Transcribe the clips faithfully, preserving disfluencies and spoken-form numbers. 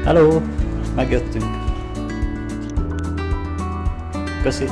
Hello! Megjöttünk. Köszi.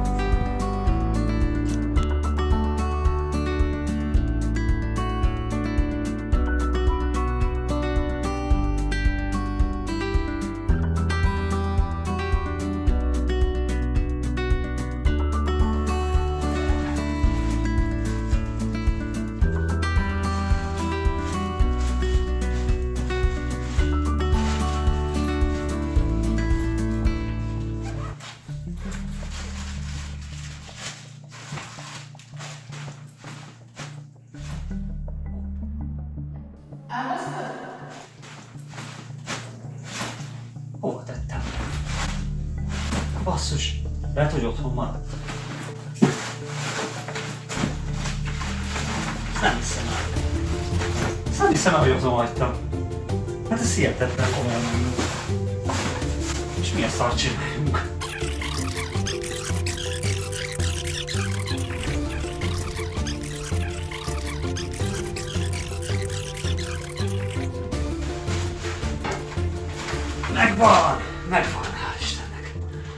Hova tettem? Basszus! Lehet, hogy otthon maradt. Ezt nem hiszem el. Ezt nem hiszem el, hogy otthon hagytam. Hát ez hihetetlen komolyan mondjuk. És milyen szart csináljunk? Megvan! Megvan! Hál' Istennek!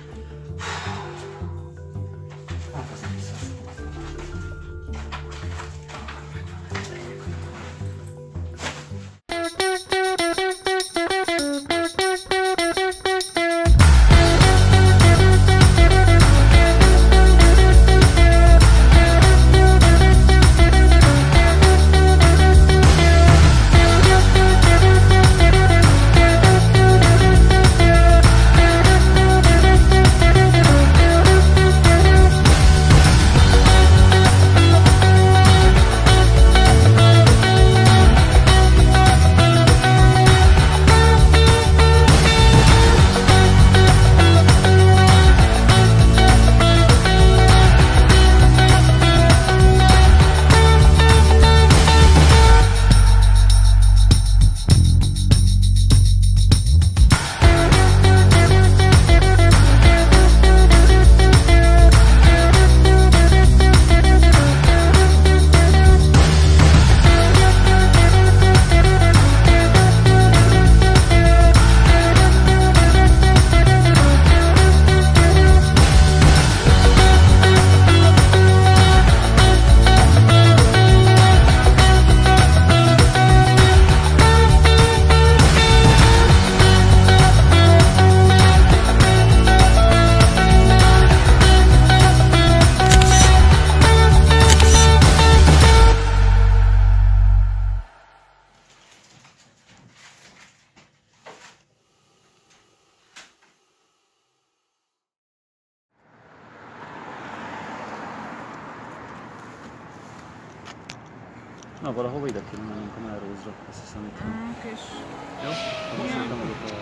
Hát az nem hiszem. Na, valahova ide kéne mennünk a Melrose-ra, azt hiszem itt van. Mm, kis... Jó? Akkor szerintem megyek tovább.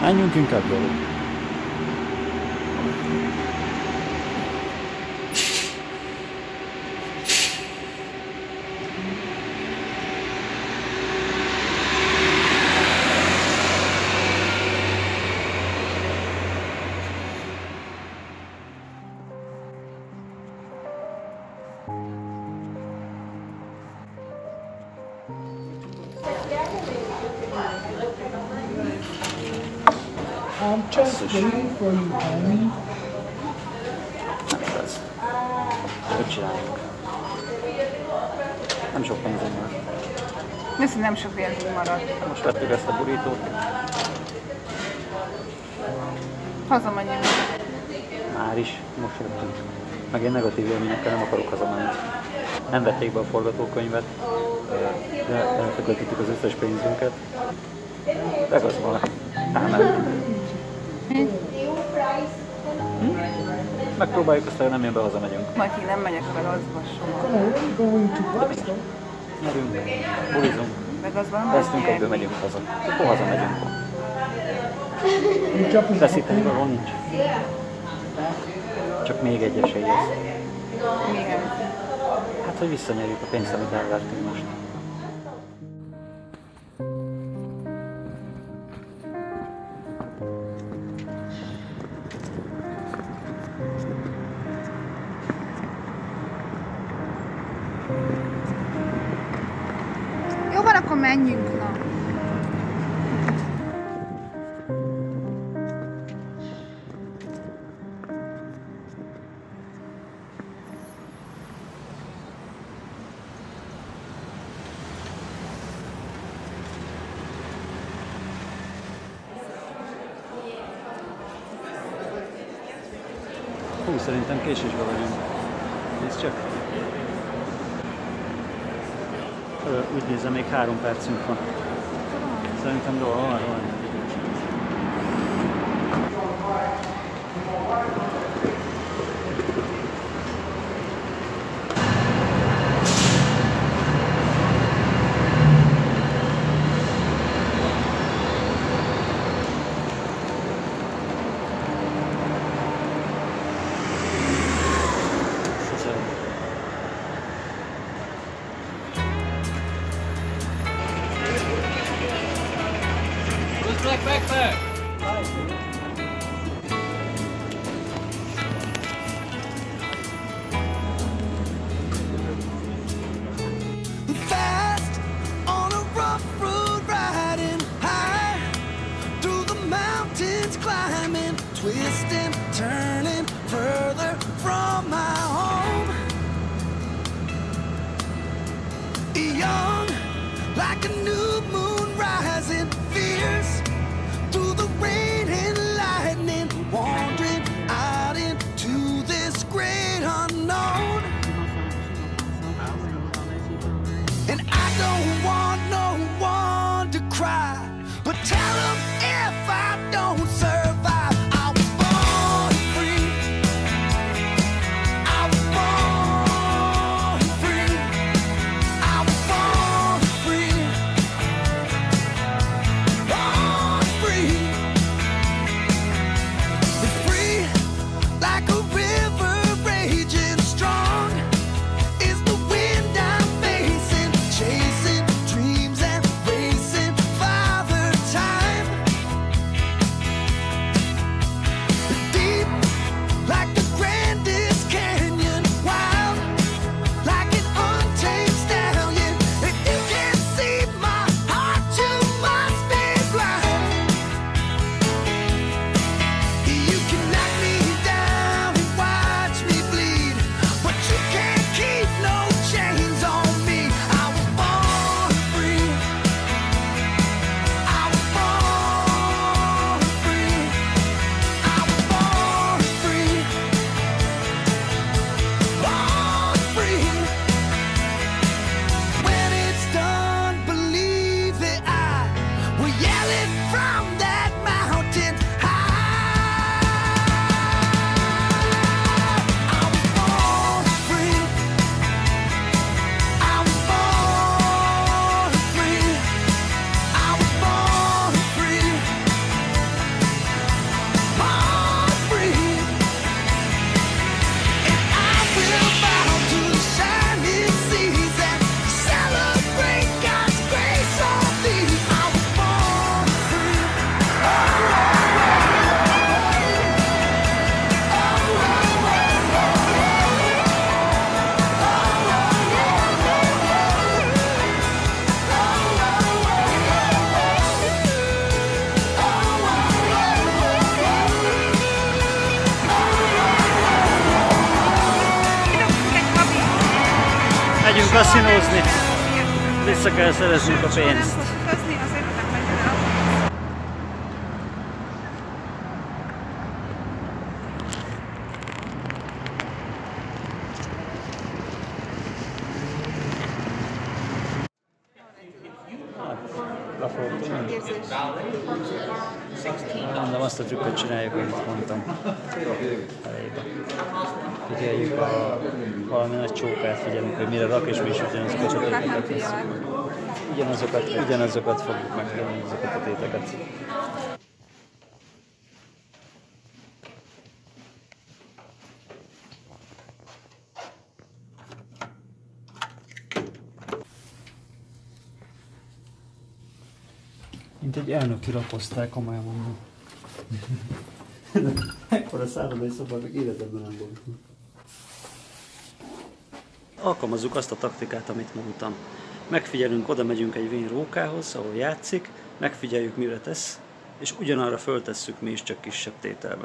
Menjünk inkább gyalog. I'm just waiting for you, homie. Nem igaz. Hogy csináljunk? Nem sok pénzünk van. Ezt nem sok pénzünk maradt. Most vettük ezt a burítót. Hazamegyünk. Már is, most jöttünk. Meg én negatív élményekkel nem akarok hazamenni. Nem vették be a forgatókönyvet, de eltököltítik az összes pénzünket. De az van. Ám nem. Hm? Hm? Megpróbáljuk, aztán nem jön be, hazamegyünk. Matyi, nem megyek a gazba soha. Come on, we're going to Boston. Nyerünk, bulizunk. Meg az van, Vesztünk egyből, megyünk haza. Akkor hazamegyünk. You're jumping Veszíteni való nincs. Csak még egy esély ez. milyen? Hát, hogy visszanyerjük a pénzt, amit elvertünk most. Jó van, akkor menjünk, na. Hú, szerintem késésben vagyunk. Nézd csak. Ö, úgy nézem, még három percünk van. Szerintem jól van, van. Back, back, back! Fast on a rough road, riding high through the mountains, climbing, twisting, turning further from my home. Young, like a new moon rising, fierce through the rain and lightning, wandering out into this great unknown. And I don't want no one to cry, but tell them if I don't survive, I was born free. I was born free. I was born free. kaszinózni. Vissza kell szereznünk a pénzt. Mondom, azt a trükköt csináljuk, amit mondtam. Elébe. Figyeljük a valami nagy csókát, figyelünk, hogy mire rak, és mi is ugyanazokat a téteket veszünk. Ugyanazokat, ugyanazokat fogjuk megtenni, azokat a téteket. Mint egy elnöki raposztály, komolyan mondom. Ekkora szállodai szobban még életemben nem volt. Alkalmazzuk azt a taktikát, amit mondtam. Megfigyelünk, oda megyünk egy vén rókához, ahol játszik, megfigyeljük, mire tesz, és ugyanarra föltesszük mi is, csak kisebb tételben.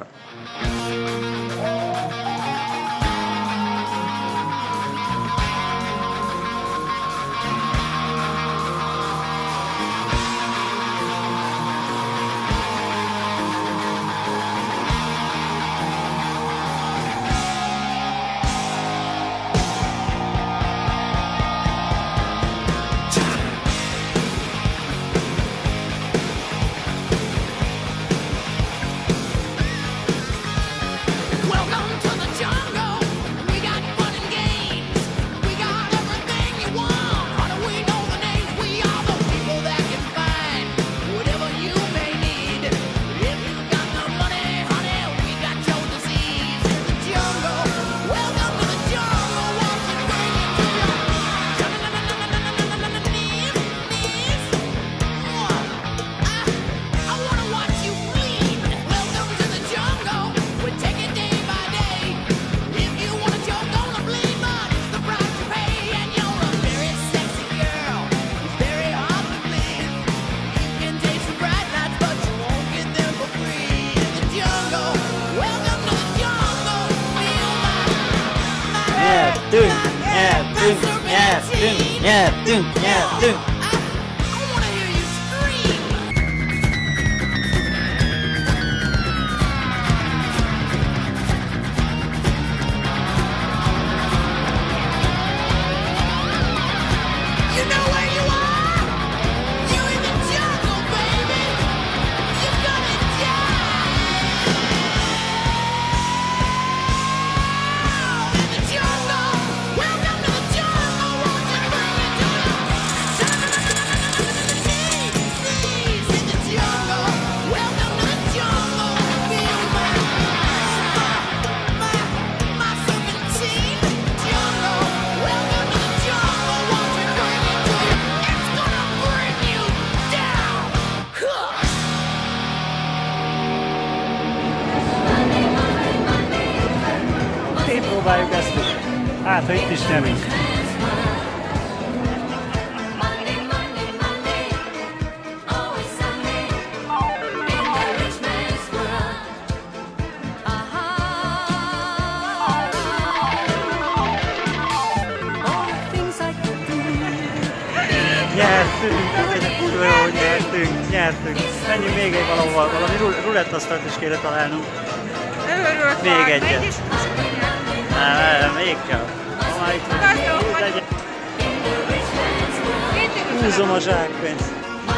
Nyertünk, nyertünk, nyertünk, nyertünk, nyertünk! Próbáljuk ezt is. Hát, ha itt is nyerünk. Nyertünk! Jó, nyertünk, nyertünk. Menjünk még egy valahol, valami rulettasztalt is kéne találnunk. Még egyet. Nem, nem, még kell. Ha már itt legyen. Húzom a zsákpénzt.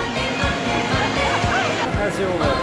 Ez jó volt.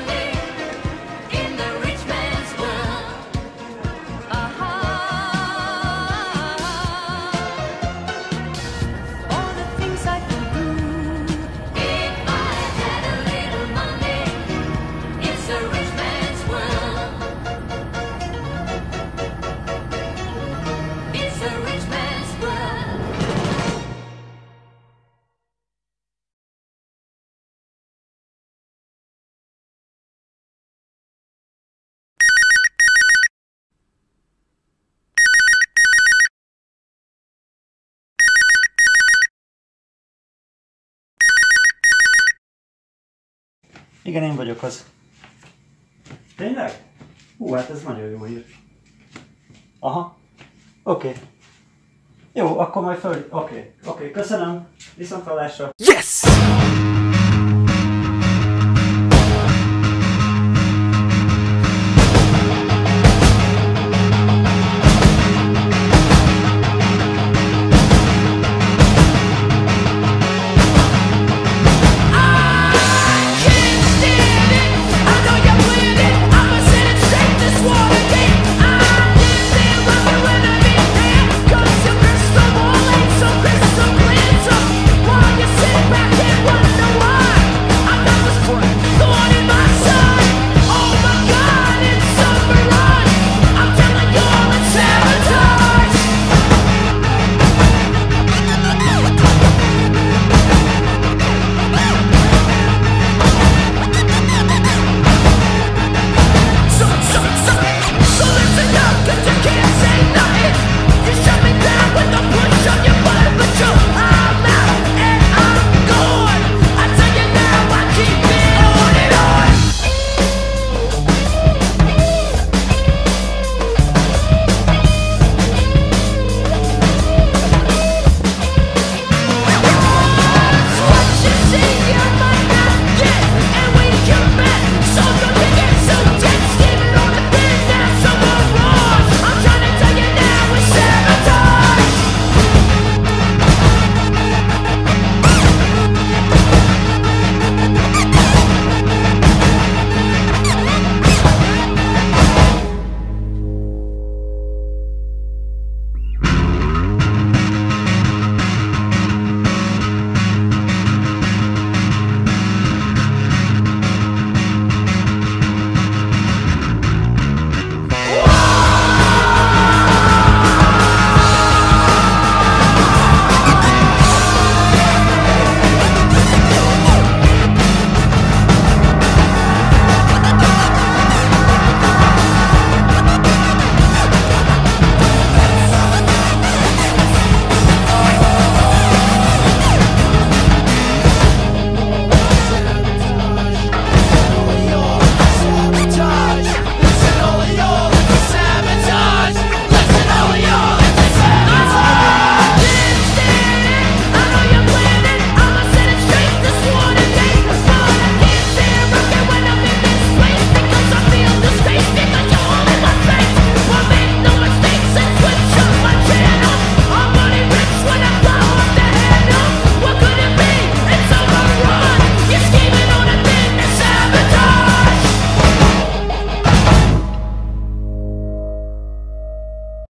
Igen, én vagyok az. Tényleg? Hú, hát ez nagyon jó hír. Aha. Oké. Okay. Jó, akkor majd föl... Oké, okay. oké, okay. Köszönöm. Viszontlátásra. Yes!